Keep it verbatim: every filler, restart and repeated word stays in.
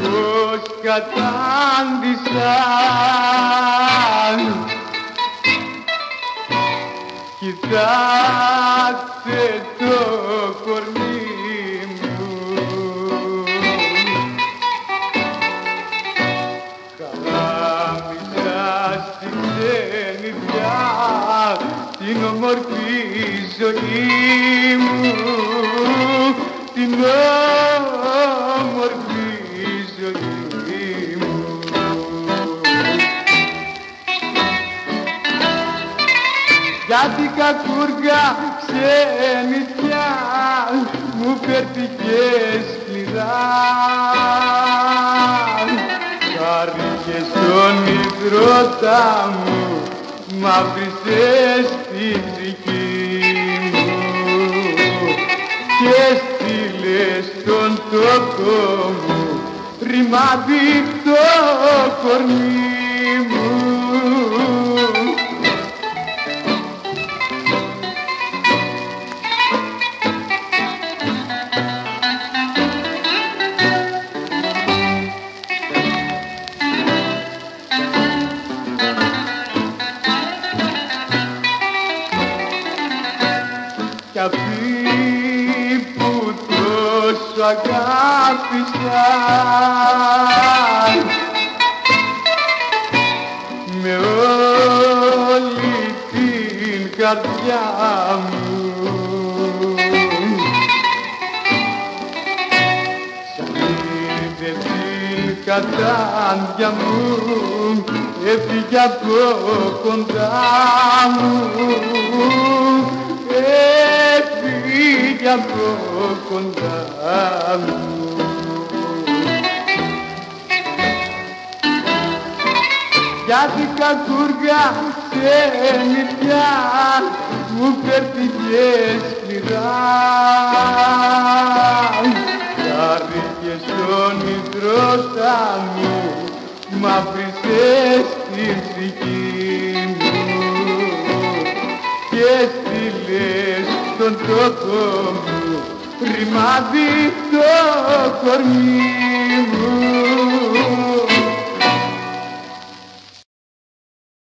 πως κατάντησα. Κοιτάξτε το κορμί μου, χαράμισα στη ξενιδιά την όμορφη ζωή μου, την όμορφη ζωή μου. Γιατί κακούργα ξενιτιά μου φέρθηκε σκληρά, χάρηκε στον υδρότα μου, μαύρισες τη ψυχή μου και στείλες στον τόπο μου ρημάδι το κορμί μου. Κι αυτοί που τόσο αγάπησαν με όλη την καρδιά μου, σαν είδε την κατάντια μου, έφυγε από κοντά μου, έφυγε από κοντά μου. Γιατί κακούργα ξενιτιά μου φέρθηκε σκληρά, χάρηκε στον υδρότα μου, μαύρισες την ψυχή μου και στείλες στον τόπο μου ρημάδι το κορμί.